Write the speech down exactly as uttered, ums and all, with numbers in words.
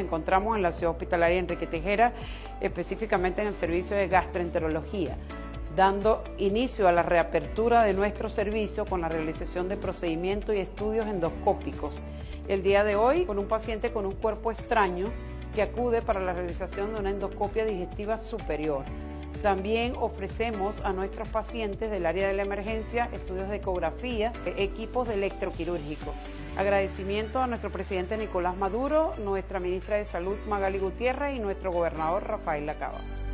encontramos en la Ciudad Hospitalaria Enrique Tejera, específicamente en el servicio de gastroenterología, dando inicio a la reapertura de nuestro servicio con la realización de procedimientos y estudios endoscópicos. El día de hoy, con un paciente con un cuerpo extraño que acude para la realización de una endoscopia digestiva superior. También ofrecemos a nuestros pacientes del área de la emergencia estudios de ecografía, equipos de electroquirúrgico. Agradecimiento a nuestro presidente Nicolás Maduro, nuestra ministra de Salud Magali Gutiérrez y nuestro gobernador Rafael Lacaba.